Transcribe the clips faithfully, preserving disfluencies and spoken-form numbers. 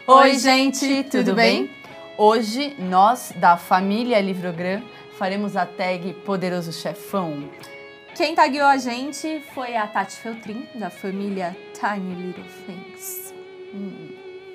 Oi, gente, tudo bem? Hoje, nós, da família Livrogram, faremos a tag Poderoso Chefão. Quem tagueou a gente foi a Tati Feltrin, da família Tiny Little Things. Hum.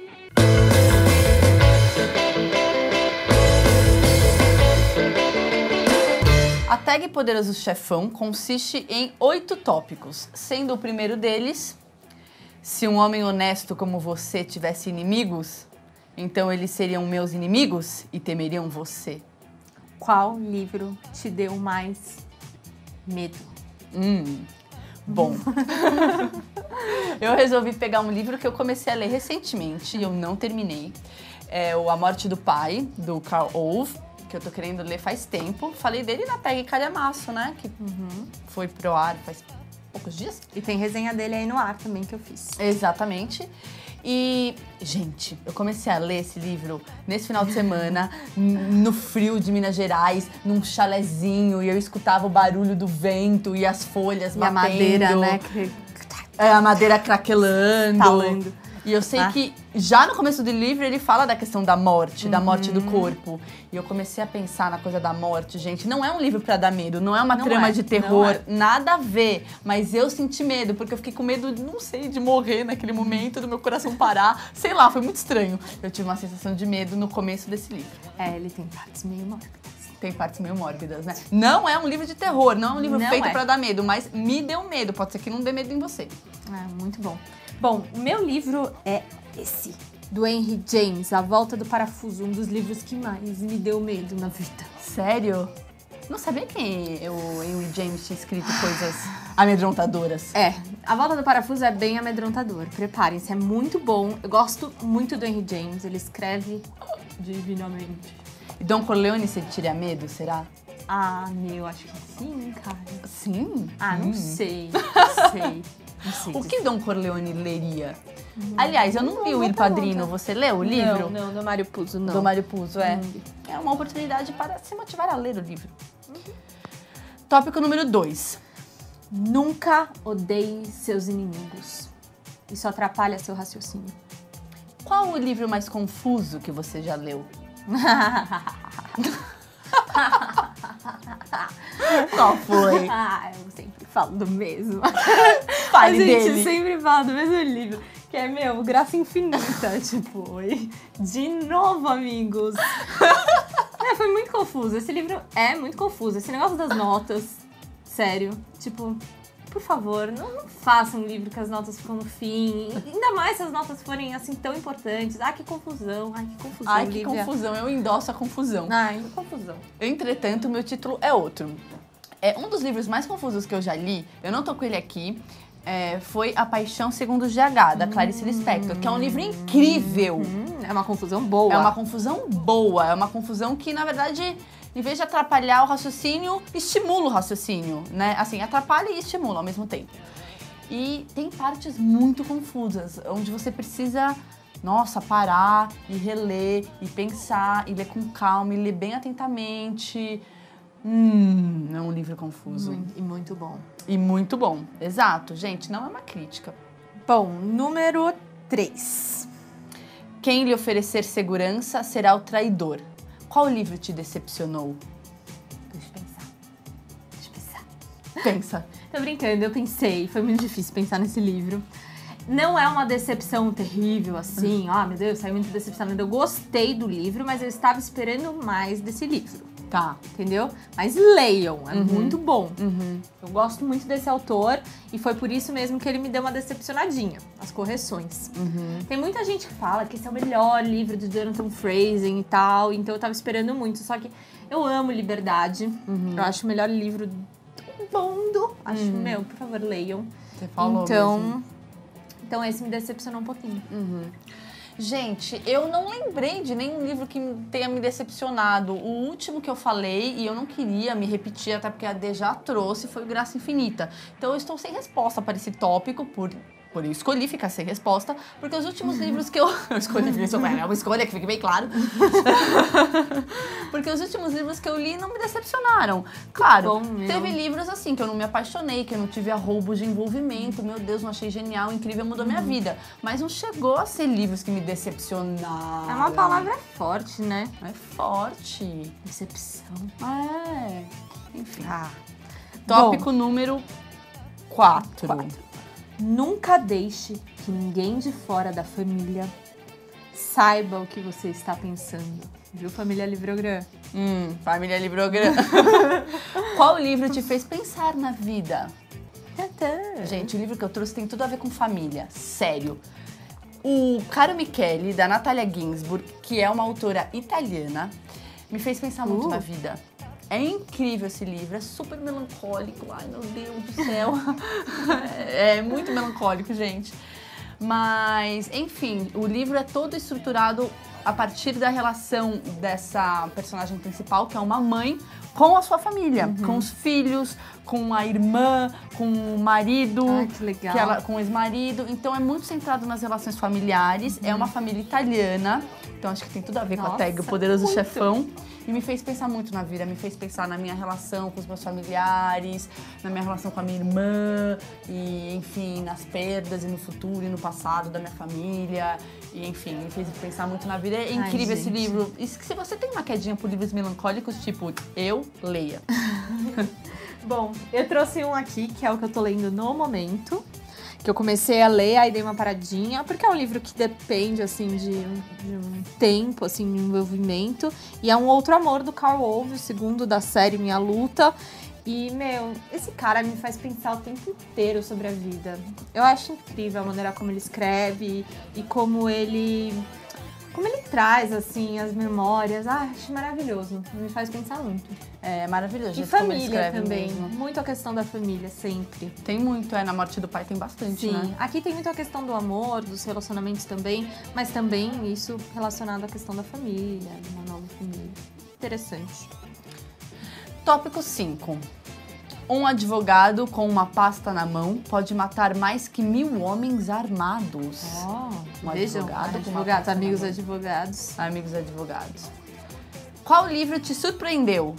A tag Poderoso Chefão consiste em oito tópicos, sendo o primeiro deles: se um homem honesto como você tivesse inimigos, então eles seriam meus inimigos e temeriam você. Qual livro te deu mais medo? Hum, bom. Eu resolvi pegar um livro que eu comecei a ler recentemente e eu não terminei. É o A Morte do Pai, do Carl Ove, que eu tô querendo ler faz tempo. Falei dele na tag Calhamaço, né? Que uhum. foi pro ar faz poucos dias. E tem resenha dele aí no ar também que eu fiz. Exatamente. E, gente, eu comecei a ler esse livro nesse final de semana, no frio de Minas Gerais, num chalezinho, e eu escutava o barulho do vento e as folhas e batendo. a madeira, né? É, a madeira craquelando. Talando. E eu sei ah. que já no começo do livro ele fala da questão da morte, uhum. da morte do corpo. E eu comecei a pensar na coisa da morte, gente. Não é um livro pra dar medo, não é uma não trama é, de terror, é. nada a ver. Mas eu senti medo, porque eu fiquei com medo, não sei, de morrer naquele momento, do meu coração parar. Sei lá, foi muito estranho. Eu tive uma sensação de medo no começo desse livro. É, ele tem partes meio mórbidas. Tem partes meio mórbidas, né? Não é um livro de terror, não é um livro não feito é. pra dar medo, mas me deu medo. Pode ser que não dê medo em você. É, muito bom. Bom, o meu livro é esse, do Henry James, A Volta do Parafuso, um dos livros que mais me deu medo na vida. Sério? Não sabia que o Henry James tinha escrito coisas amedrontadoras. É, A Volta do Parafuso é bem amedrontador, preparem-se, é muito bom. Eu gosto muito do Henry James, ele escreve divinamente. E Don Corleone você teria medo, será? Ah, meu, acho que sim, cara. Sim? Ah, não hum. sei, não sei. Não sei. O que Don Corleone leria? Hum. Aliás, eu não, não vi o Il Padrino. Você leu o livro? Não, não, do Mário Puzo, não. Do Mário Puzo, é. Hum. É uma oportunidade para se motivar a ler o livro. Uhum. Tópico número dois. Nunca odeie seus inimigos. Isso atrapalha seu raciocínio. Qual o livro mais confuso que você já leu? Qual foi? Ah, eu sempre falo do mesmo. Fale A gente dele. sempre fala do mesmo livro, que é, meu, Graça Infinita. Tipo, oi. De novo, amigos. É, foi muito confuso. Esse livro é muito confuso. Esse negócio das notas, sério. Tipo, por favor, não, não faça um livro que as notas ficam no fim. Ainda mais se as notas forem, assim, tão importantes. Ai, que confusão. Ai, que confusão, Ai, que Lívia. confusão. Eu endosso a confusão. Ai, que confusão. Entretanto, meu título é outro. É um dos livros mais confusos que eu já li, eu não tô com ele aqui, é, foi A Paixão Segundo G H, da Clarice Lispector, que é um livro incrível. Hum, é uma confusão boa. É uma confusão boa, é uma confusão que, na verdade, em vez de atrapalhar o raciocínio, estimula o raciocínio, né? Assim, atrapalha e estimula ao mesmo tempo. E tem partes muito confusas, onde você precisa, nossa, parar e reler, e pensar, e ler com calma, e ler bem atentamente. Hum, é um livro confuso. Muito, e muito bom. E muito bom. Exato, gente, não é uma crítica. Bom, número três. Quem lhe oferecer segurança será o traidor. Qual livro te decepcionou? Deixa eu pensar. Deixa eu pensar. Pensa. Tô brincando, eu pensei. Foi muito difícil pensar nesse livro. Não é uma decepção terrível, assim. Ah, oh, meu Deus, saí muito decepcionada. Eu gostei do livro, mas eu estava esperando mais desse livro. Tá. Entendeu? Mas leiam, é uhum. muito bom. Uhum. Eu gosto muito desse autor e foi por isso mesmo que ele me deu uma decepcionadinha, as correções. Uhum. Tem muita gente que fala que esse é o melhor livro do Jonathan Franzen e tal, então eu tava esperando muito. Só que eu amo Liberdade, uhum. eu acho o melhor livro do mundo. Acho, uhum. meu, por favor, leiam. Você falou então, mesmo. Então esse me decepcionou um pouquinho. Uhum. Gente, eu não lembrei de nenhum livro que tenha me decepcionado. O último que eu falei, e eu não queria me repetir, até porque a D já trouxe, foi o Graça Infinita. Então eu estou sem resposta para esse tópico, por Por eu escolhi ficar sem resposta, porque os últimos livros que eu... eu escolhi, isso é uma escolha que fique bem claro. Porque os últimos livros que eu li não me decepcionaram. Claro, bom, teve livros assim que eu não me apaixonei, que eu não tive arroubos de envolvimento. Meu Deus, não achei genial, incrível, mudou minha vida. Mas não chegou a ser livros que me decepcionaram. É uma palavra forte, né? É forte. Decepção. É. Enfim. Ah. Tópico Bom, número quatro. quatro. Nunca deixe que ninguém de fora da família saiba o que você está pensando. Viu, família Livrogran? Hum, família Livrogran. Qual livro te fez pensar na vida? Gente, o livro que eu trouxe tem tudo a ver com família. Sério. O Caro Michele, da Natalia Ginzburg, que é uma autora italiana, me fez pensar muito Uh. na vida. É incrível esse livro, é super melancólico. Ai, meu Deus do céu. É muito melancólico, gente. Mas, enfim, o livro é todo estruturado a partir da relação dessa personagem principal, que é uma mãe, com a sua família. Uhum. Com os filhos, com a irmã, com o marido. Ai, que legal. Que ela, com o ex-marido. Então, é muito centrado nas relações familiares. Uhum. É uma família italiana. Então, acho que tem tudo a ver Nossa, com a tag O Poderoso muito. Chefão. E me fez pensar muito na vida, me fez pensar na minha relação com os meus familiares, na minha relação com a minha irmã, e enfim, nas perdas e no futuro e no passado da minha família. E enfim, me fez pensar muito na vida. É incrível Ai, esse livro. E se você tem uma quedinha por livros melancólicos, tipo, eu, leia. Bom, eu trouxe um aqui, que é o que eu tô lendo no momento. Que eu comecei a ler, aí dei uma paradinha, porque é um livro que depende, assim, de, de um tempo, assim, de envolvimento. E é Um Outro Amor, do Carl Ove, o segundo da série Minha Luta. E, meu, esse cara me faz pensar o tempo inteiro sobre a vida. Eu acho incrível a maneira como ele escreve e como ele... Como ele traz, assim, as memórias. Ah, acho maravilhoso. Me faz pensar muito. É maravilhoso. E família também. Mesmo. Muito a questão da família, sempre. Tem muito, é. Na morte do pai tem bastante, Sim. né? Aqui tem muito a questão do amor, dos relacionamentos também, mas também isso relacionado à questão da família, de uma nova família. Interessante. Tópico cinco. Um advogado com uma pasta na mão pode matar mais que mil homens armados. Oh, um vejam, advogado, advogados, amigos advogados. Amigos advogados. Qual livro te surpreendeu?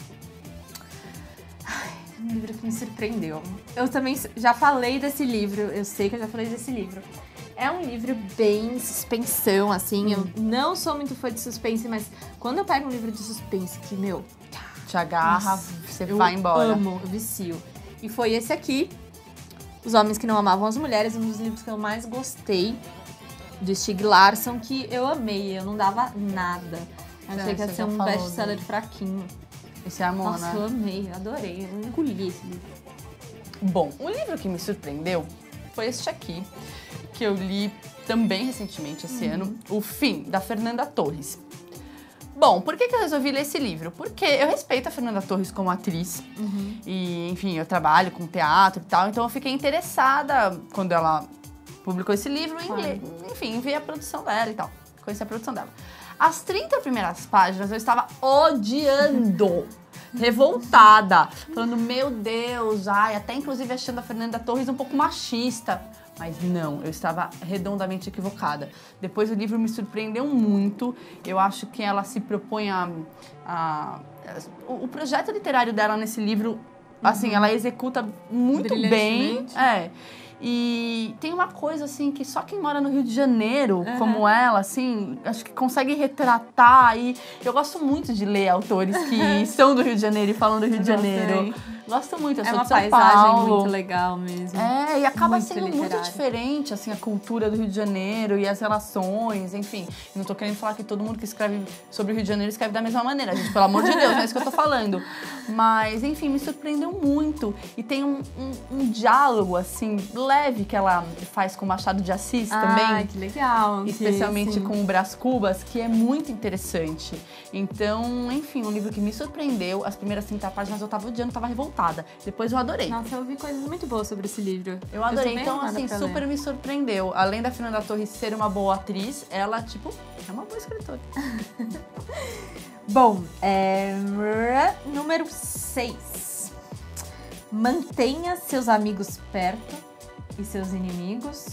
Ai, um livro que me surpreendeu. Eu também já falei desse livro, eu sei que eu já falei desse livro. É um livro bem suspensão, assim. Hum. Eu não sou muito fã de suspense, mas quando eu pego um livro de suspense que, meu... te agarra, Nossa, você vai embora. Eu amo, eu vicio. E foi esse aqui, Os Homens que Não Amavam as Mulheres, um dos livros que eu mais gostei, de Stieg Larsson, que eu amei, eu não dava nada. Eu achei que ia ser um best-seller fraquinho. Esse é amor, Nossa, né? eu amei, eu adorei, eu engoli esse livro. Bom, o livro que me surpreendeu foi este aqui, que eu li também recentemente esse uhum. ano, O Fim, da Fernanda Torres. Bom, por que que eu resolvi ler esse livro? Porque eu respeito a Fernanda Torres como atriz. Uhum. E, enfim, eu trabalho com teatro e tal. Então, eu fiquei interessada quando ela publicou esse livro em ler. Enfim, ver a produção dela e tal. Conhecer a produção dela. As trinta primeiras páginas eu estava odiando. Revoltada. Falando, meu Deus, ai, até inclusive achando a Fernanda Torres um pouco machista. Mas não, eu estava redondamente equivocada. Depois o livro me surpreendeu muito. Eu acho que ela se propõe a... a, a o, o projeto literário dela nesse livro, assim, uhum. ela executa muito bem. É. E tem uma coisa, assim, que só quem mora no Rio de Janeiro, uhum. como ela, assim, acho que consegue retratar. E eu gosto muito de ler autores que são do Rio de Janeiro e falam do Rio de Janeiro. Gosto muito, eu é sou uma de São paisagem Paulo. Muito legal mesmo. É, e acaba muito sendo literário. muito diferente, assim, a cultura do Rio de Janeiro e as relações, enfim. Não tô querendo falar que todo mundo que escreve sobre o Rio de Janeiro escreve da mesma maneira, gente, pelo amor de Deus, não é isso que eu tô falando. Mas, enfim, me surpreendeu muito. E tem um, um, um diálogo, assim, leve que ela faz com o Machado de Assis ah, também. Ah, que legal. Especialmente sim. com o Brás Cubas, que é muito interessante. Então, enfim, um livro que me surpreendeu. As primeiras trinta páginas eu tava odiando, tava revoltada. Depois eu adorei. Nossa, eu ouvi coisas muito boas sobre esse livro. Eu adorei. Eu então, assim, super ler. me surpreendeu. Além da Fernanda Torres ser uma boa atriz, ela, tipo, é uma boa escritora. Bom, é... número seis. Mantenha seus amigos perto e seus inimigos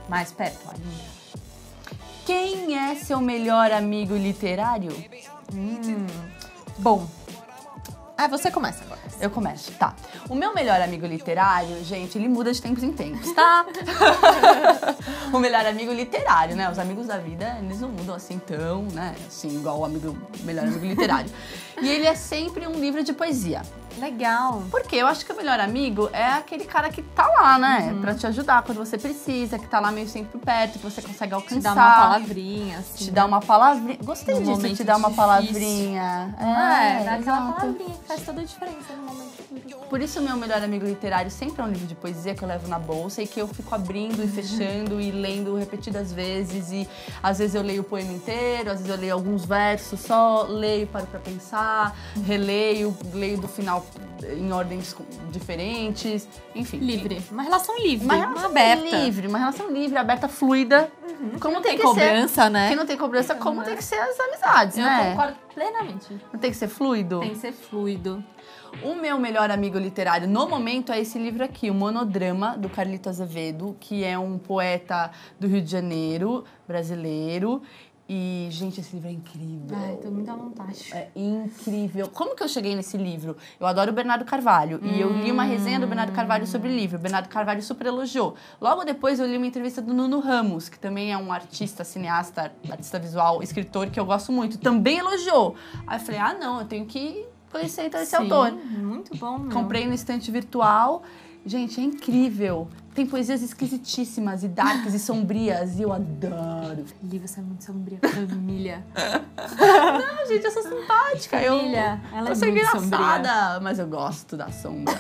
mais perto, Aline. Quem é seu melhor amigo literário? Hum, bom. Ah, você começa agora. Eu começo, tá. O meu melhor amigo literário, gente, ele muda de tempos em tempos, tá? O melhor amigo literário, né? Os amigos da vida, eles não mudam assim tão, né? Assim, igual o amigo, melhor amigo literário. E ele é sempre um livro de poesia. Legal. Porque eu acho que o melhor amigo é aquele cara que tá lá, né? Uhum. Pra te ajudar quando você precisa, que tá lá meio sempre perto, que você consegue alcançar. Te dá uma palavrinha, assim. Te dá uma palavrinha. Gostei No disso, momento te dar uma difícil. palavrinha. Ah, é, dá aquela exato. palavrinha que faz toda a diferença no momento difícil. Por isso, o meu melhor amigo literário sempre é um livro de poesia que eu levo na bolsa e que eu fico abrindo e fechando e lendo repetidas vezes. E às vezes eu leio o poema inteiro, às vezes eu leio alguns versos só, leio, paro pra pensar, releio, leio do final em ordens diferentes, enfim. Livre. Uma relação livre. Uma relação aberta. livre, uma relação livre, aberta, fluida. Uhum. Como não tem, tem que cobrança, ser, né? Que não tem cobrança, como Uhum. tem que ser as amizades, Eu né? concordo plenamente. Não tem que ser fluido? Tem que ser fluido. O meu melhor amigo literário no momento é esse livro aqui, o Monodrama, do Carlito Azevedo, que é um poeta do Rio de Janeiro, brasileiro. E, gente, esse livro é incrível. Ai, tô muito à vontade. É incrível. Como que eu cheguei nesse livro? Eu adoro o Bernardo Carvalho. Hum. E eu li uma resenha do Bernardo Carvalho sobre o livro. O Bernardo Carvalho super elogiou. Logo depois eu li uma entrevista do Nuno Ramos, que também é um artista, cineasta, artista visual, escritor, que eu gosto muito. Também elogiou. Aí eu falei, ah, não, eu tenho que conhecer então esse Sim, autor. Muito bom, meu. Comprei no estante virtual. Gente, é incrível. Tem poesias esquisitíssimas e darks e sombrias. E eu adoro. Li, você é muito sombria. Família. Não, gente, eu sou simpática. Família. Eu, Ela eu é sou muito engraçada, sombria. mas eu gosto da sombra.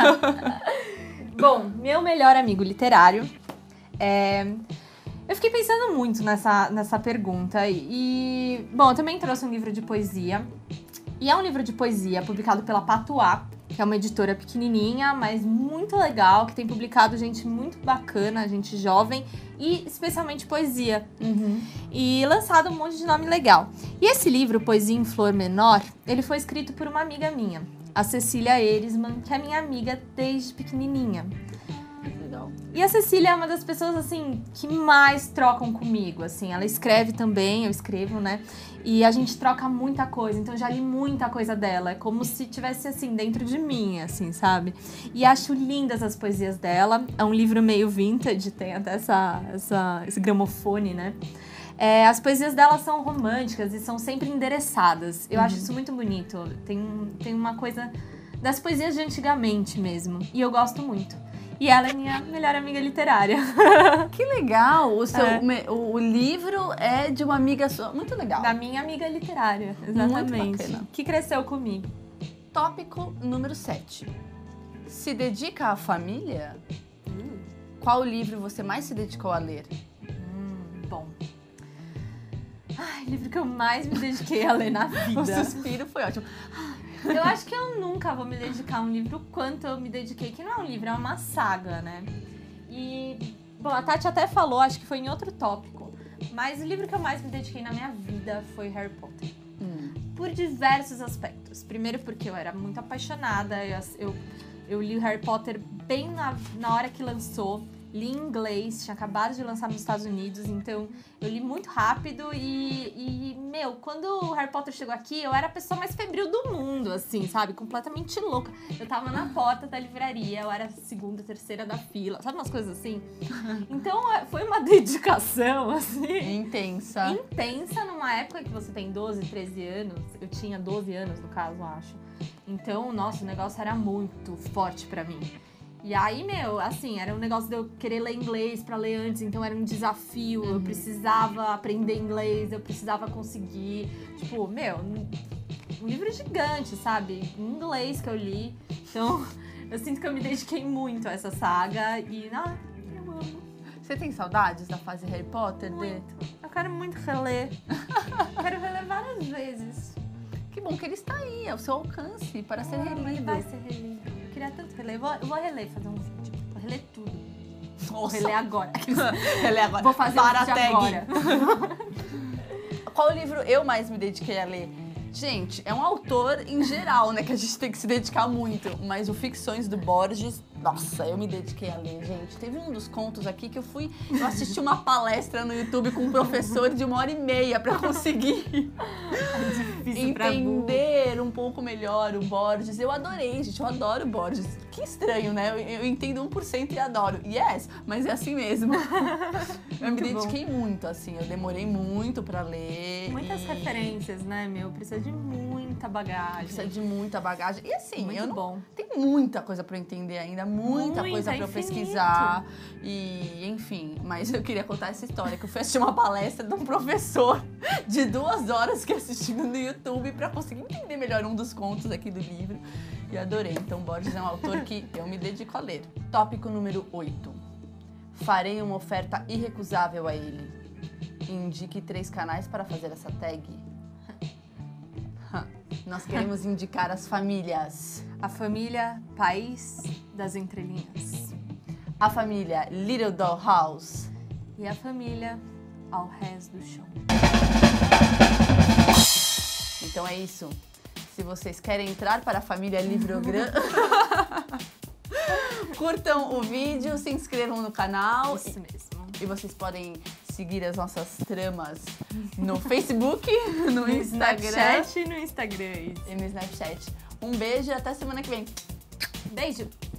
Bom, meu melhor amigo literário é... Eu fiquei pensando muito nessa, nessa pergunta. E, bom, eu também trouxe um livro de poesia. E é um livro de poesia publicado pela Patuá, que é uma editora pequenininha, mas muito legal, que tem publicado gente muito bacana, gente jovem e especialmente poesia. Uhum. E lançado um monte de nome legal. E esse livro, Poesia em Flor Menor, ele foi escrito por uma amiga minha, a Cecília Erisman, que é minha amiga desde pequenininha. Legal. E a Cecília é uma das pessoas, assim, que mais trocam comigo, assim. Ela escreve também, eu escrevo, né? E a gente troca muita coisa, então eu já li muita coisa dela. É como se tivesse, assim, dentro de mim, assim, sabe? E acho lindas as poesias dela. É um livro meio vintage, tem até essa, essa, esse gramofone, né? É, as poesias dela são românticas e são sempre endereçadas. Eu uhum. acho isso muito bonito. Tem, tem uma coisa das poesias de antigamente mesmo. E eu gosto muito. E ela é minha melhor amiga literária. Que legal! O, seu, É. o, o livro é de uma amiga sua. Muito legal. Da minha amiga literária, exatamente. Muito bacana. Que cresceu comigo. Tópico número sete. Se dedica à família? Hum. Qual livro você mais se dedicou a ler? Hum, bom. Ai, o livro que eu mais me dediquei a ler na vida. O suspiro foi ótimo. Eu acho que eu nunca vou me dedicar a um livro quanto eu me dediquei, que não é um livro, é uma saga, né? E, bom, a Tati até falou, acho que foi em outro tópico, mas o livro que eu mais me dediquei na minha vida foi Harry Potter. Hum. Por diversos aspectos. Primeiro porque eu era muito apaixonada, eu, eu, eu li Harry Potter bem na, na hora que lançou. Li em inglês, tinha acabado de lançar nos Estados Unidos, então eu li muito rápido e, e, meu, quando o Harry Potter chegou aqui, eu era a pessoa mais febril do mundo, assim, sabe? Completamente louca. Eu tava na porta da livraria, eu era a segunda, terceira da fila, sabe umas coisas assim? Então foi uma dedicação, assim... Intensa. Intensa numa época que você tem doze, treze anos, eu tinha doze anos no caso, eu acho. Então, nossa, o negócio era muito forte pra mim. E aí, meu, assim, era um negócio de eu querer ler inglês pra ler antes, então era um desafio, uhum. eu precisava aprender inglês, eu precisava conseguir, tipo, meu, um livro gigante, sabe? Em inglês que eu li, então eu sinto que eu me dediquei muito a essa saga e, ah, eu amo. Você tem saudades da fase Harry Potter? Muito. De... Eu quero muito reler, quero reler várias vezes. Que bom que ele está aí, ao seu alcance, para ser ah, relido. Ele vai ser relido. Eu queria tanto reler. Eu vou, eu vou reler, fazer um vídeo. Vou reler tudo. Nossa. Vou reler agora. reler agora. Vou fazer para um vídeo tag. agora. Qual livro eu mais me dediquei a ler? Gente, é um autor em geral, né, que a gente tem que se dedicar muito. Mas o Ficções do Borges, nossa, eu me dediquei a ler, gente. Teve um dos contos aqui que eu fui... Eu assisti uma palestra no YouTube com um professor de uma hora e meia pra conseguir É entender um pouco melhor o Borges. Eu adorei, gente, eu adoro o Borges. Que estranho, né? Eu, eu entendo um por cento e adoro. Yes, mas é assim mesmo. Eu me dediquei muito, assim, eu demorei muito pra ler. Muitas e... referências, né, meu? Precisa de muita bagagem. Precisa de muita bagagem. E assim, Muito eu não... bom. Tem muita coisa pra eu entender ainda, muita, Muita, coisa pra eu infinito. pesquisar. E, enfim, mas eu queria contar essa história, que eu fui assistir uma palestra de um professor de duas horas que assistindo no YouTube pra conseguir entender melhor um dos contos aqui do livro. E adorei. Então, Borges é um autor que eu me dedico a ler. Tópico número oito. Farei uma oferta irrecusável a ele. Indique três canais para fazer essa tag. Nós queremos indicar as famílias. A família País das Entrelinhas. A família Little Doll House. E a família Ao Rés do Chão. Então é isso. Se vocês querem entrar para a família Livrogram, curtam o vídeo, se inscrevam no canal. Isso mesmo. E vocês podem seguir as nossas tramas no Facebook, no, No Instagram Snapchat e no Instagram. e no Snapchat. Um beijo e até semana que vem. Beijo!